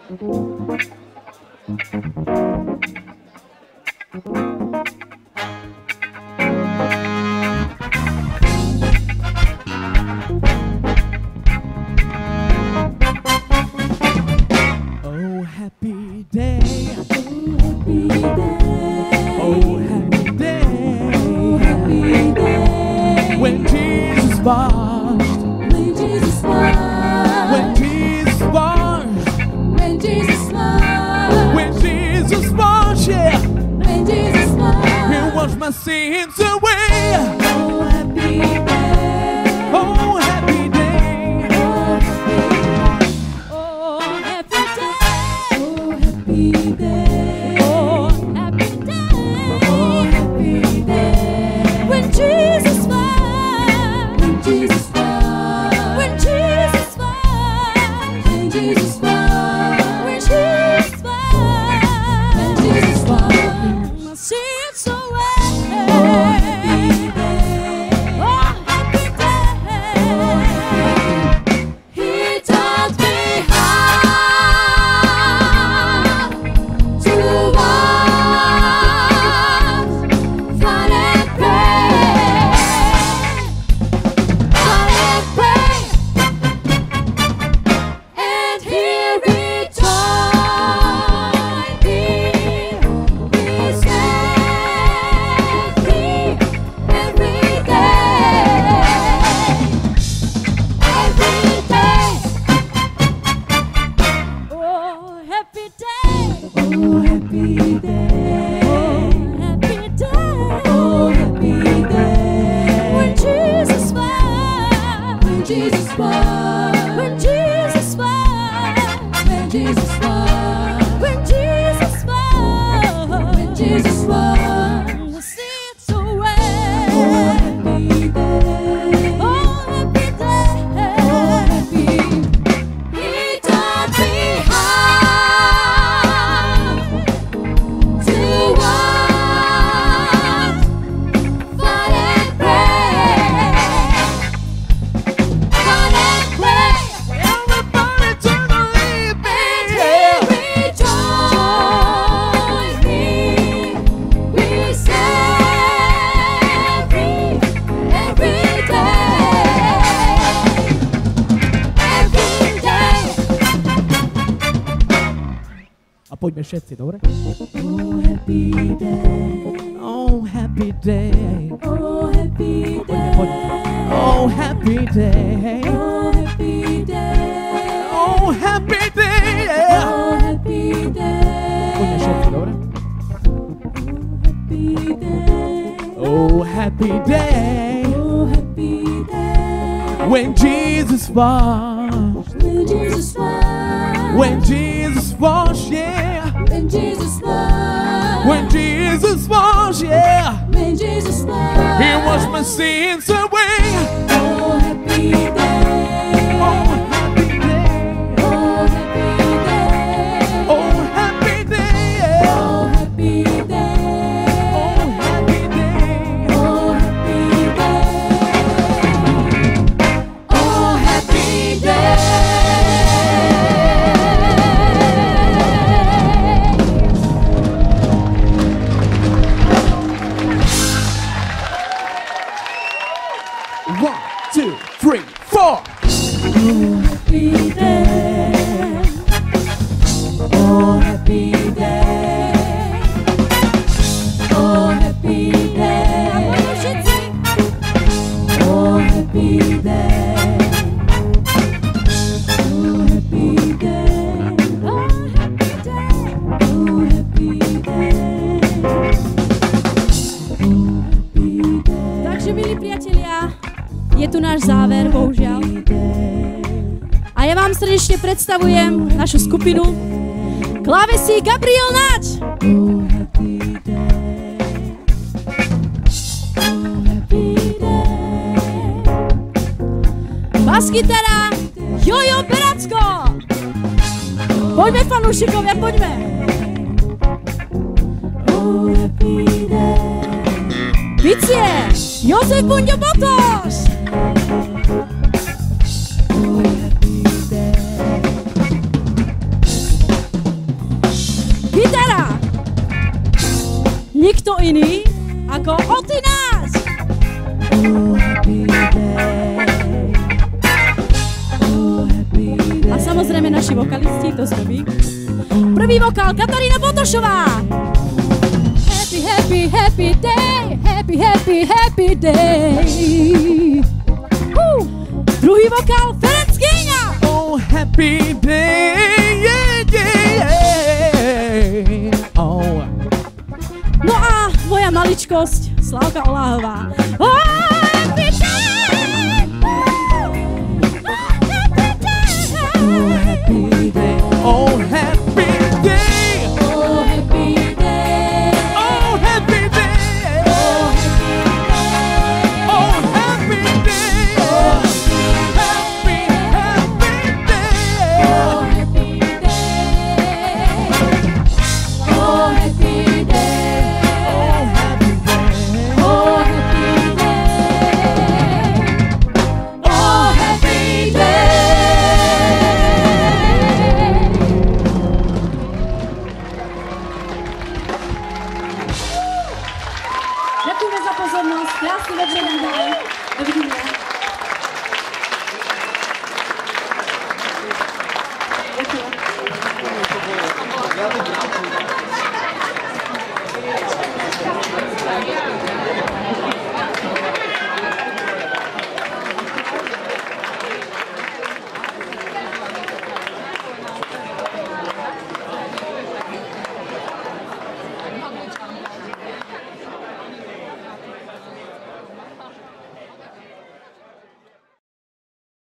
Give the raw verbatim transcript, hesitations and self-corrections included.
Poďme všetci, dobre? Oh, happy day. Oh, happy day. Oh, happy day. Poďme, poďme. Oh, happy day. Oh, happy day. Oh, happy day. Oh, happy day. Poďme všetci, dobre? Oh, happy day. Oh, happy day. When Jesus washed. When Jesus washed. When Jesus washed, yeah. When Jesus washed, when Jesus washed, yeah, when Jesus washed, He washed my sins away. Oh, happy day, oh, happy day, oh, happy day, oh, happy day, oh, happy day, oh, happy day, oh, happy day, oh, happy day. Srdečne predstavujem našu skupinu Klávesy Gabriel Naď. Basgitara Jojo Beracko. Poďme, fanúšikovia, poďme. Bicie Jozef Bunďo Botoš. ako Oty nás. Oh, happy day. Oh, happy day. A samozrejme naši vokalisti, to sme my. Prvý vokál Katarína Botošová. Happy, happy, happy day. Happy, happy, happy day. Uh. Druhý vokál Ferenc Gíňa. Oh, happy day. Yeah, yeah, yeah. Oh. No a moja maličkosť Slávka Oláhová. Oh!